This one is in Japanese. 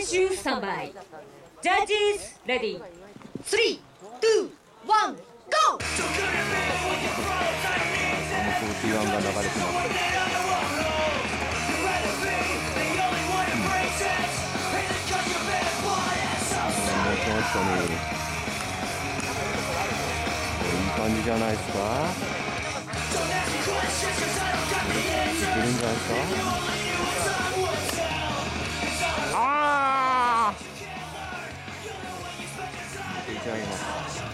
手スタンバイ。ジャッジーズレディー。3、2、1、ゴー。 41が流れてます。この人にいい感じじゃないですか。いけるんじゃないですか。ああ、いっちゃいます。